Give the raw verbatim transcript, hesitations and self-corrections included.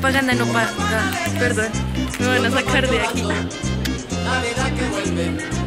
propaganda no paga. Perdón, me van a sacar de aquí. Navidad que vuelve.